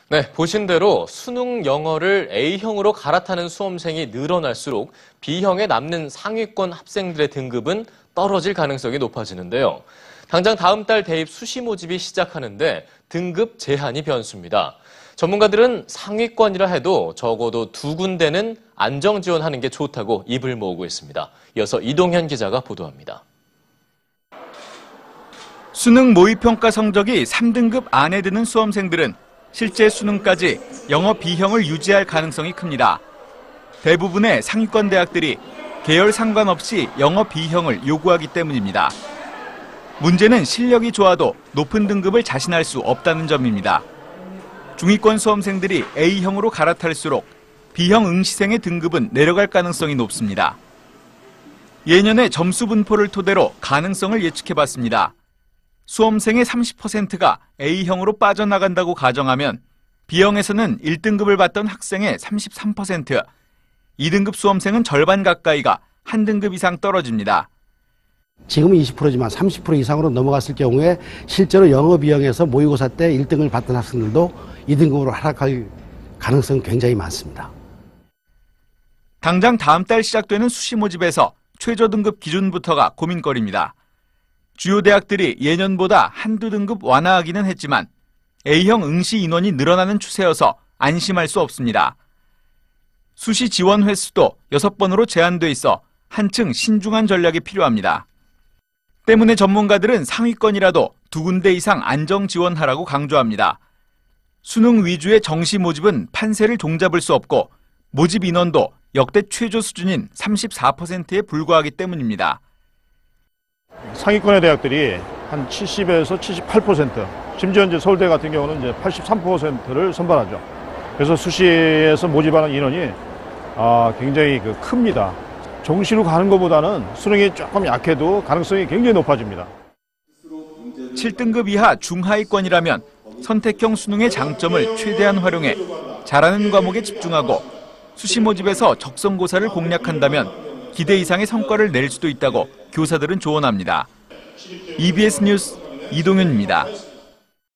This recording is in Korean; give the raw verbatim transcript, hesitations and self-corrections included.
네, 보신 대로 수능 영어를 A형으로 갈아타는 수험생이 늘어날수록 B형에 남는 상위권 학생들의 등급은 떨어질 가능성이 높아지는데요. 당장 다음 달 대입 수시 모집이 시작하는데 등급 제한이 변수입니다. 전문가들은 상위권이라 해도 적어도 두 군데는 안정 지원하는 게 좋다고 입을 모으고 있습니다. 이어서 이동현 기자가 보도합니다. 수능 모의평가 성적이 삼 등급 안에 드는 수험생들은 실제 수능까지 영어 B형을 유지할 가능성이 큽니다. 대부분의 상위권 대학들이 계열 상관없이 영어 B형을 요구하기 때문입니다. 문제는 실력이 좋아도 높은 등급을 자신할 수 없다는 점입니다. 중위권 수험생들이 A형으로 갈아탈수록 B형 응시생의 등급은 내려갈 가능성이 높습니다. 예년의 점수 분포를 토대로 가능성을 예측해봤습니다. 수험생의 삼십 퍼센트가 A형으로 빠져나간다고 가정하면 B형에서는 일 등급을 받던 학생의 삼십삼 퍼센트, 이 등급 수험생은 절반 가까이가 한 등급 이상 떨어집니다. 지금은 이십 퍼센트지만 삼십 퍼센트 이상으로 넘어갔을 경우에 실제로 영어 B형에서 모의고사 때 일 등을 받던 학생들도 이 등급으로 하락할 가능성이 굉장히 많습니다. 당장 다음 달 시작되는 수시 모집에서 최저 등급 기준부터가 고민거리입니다. 주요 대학들이 예년보다 한두 등급 완화하기는 했지만 A형 응시 인원이 늘어나는 추세여서 안심할 수 없습니다. 수시 지원 횟수도 여섯 번으로 제한돼 있어 한층 신중한 전략이 필요합니다. 때문에 전문가들은 상위권이라도 두 군데 이상 안정 지원하라고 강조합니다. 수능 위주의 정시 모집은 판세를 종잡을 수 없고 모집 인원도 역대 최저 수준인 삼십사 퍼센트에 불과하기 때문입니다. 상위권의 대학들이 한 칠십에서 칠십팔 퍼센트, 심지어 이제 서울대 같은 경우는 이제 팔십삼 퍼센트를 선발하죠. 그래서 수시에서 모집하는 인원이 아, 굉장히 그 큽니다. 정시로 가는 것보다는 수능이 조금 약해도 가능성이 굉장히 높아집니다. 칠 등급 이하 중하위권이라면 선택형 수능의 장점을 최대한 활용해 잘하는 과목에 집중하고 수시 모집에서 적성고사를 공략한다면 기대 이상의 성과를 낼 수도 있다고 교사들은 조언합니다. 이비에스 뉴스 이동현입니다.